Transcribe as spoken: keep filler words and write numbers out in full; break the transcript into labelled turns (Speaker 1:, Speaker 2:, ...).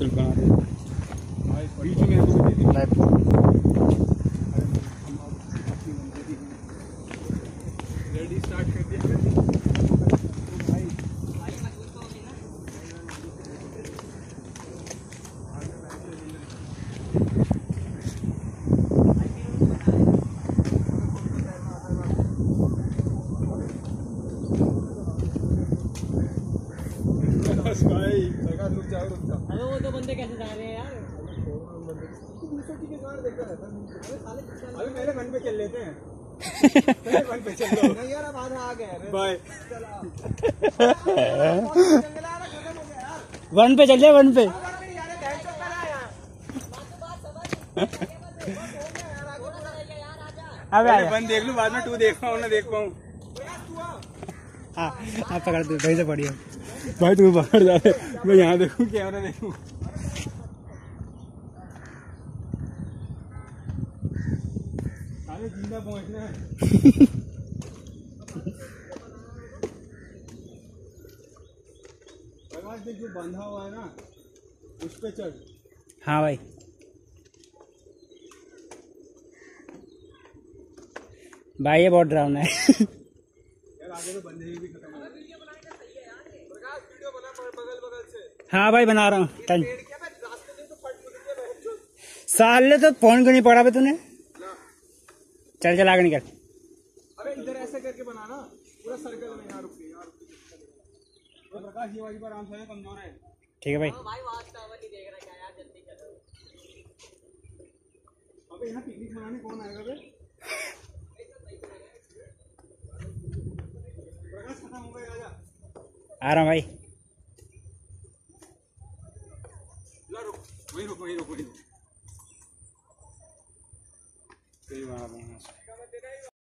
Speaker 1: Clip बना दे बीच में मेरे को भी दे दी लाइव। रेडी स्टार्ट कर दिया भाई।
Speaker 2: अरे वो दो बंदे कैसे जा रहे हैं यार?
Speaker 1: अभी मेरे वन पे चल लेते हैं। मेरे वन पे चल लो।
Speaker 2: नहीं यार अब आधा आ गया।
Speaker 1: बाय।
Speaker 2: वन पे चल जाए वन पे।
Speaker 1: अबे वन देख लूं बाद में टू देख पाऊँ ना देख पाऊँ।
Speaker 2: हाँ आप पकड़ दो वहीं से पड़ी हो
Speaker 1: भाई तू बाहर जा रहे मैं यहाँ देखूँ कैमरा देखूँ। सारे जिंदा पहुँचना है। प्रकाश देख जो बंधा हुआ है ना उस पे चढ़।
Speaker 2: हाँ भाई भाई ये बहुत डरावना है।
Speaker 1: यार आगे तो बंधे ही भी खत्म हो गए। प्रकाश वीडियो बना बगल बगल से।
Speaker 2: हाँ भाई बना रहा हूँ। साले तो फोन क्यों नहीं पड़ा बे तूने? चल चल आगे निकल।
Speaker 1: अबे इधर ऐसे करके बनाना पूरा सर्कल में। यहाँ रुक के यहाँ रुक के। तो प्रकाश ये वाली पर आराम से कमजोर है।
Speaker 2: ठीक है भाई।
Speaker 3: भाई वास्तव नहीं देख रहा क्या यार जल्दी चलो।
Speaker 1: अबे यहाँ पिकनिक मनाने कौन आएगा बे? प्रकाश खत्म हो गया राजा।
Speaker 2: आ रहा हूँ भाई।
Speaker 1: रुक वही रुक वही रुक वही रुक।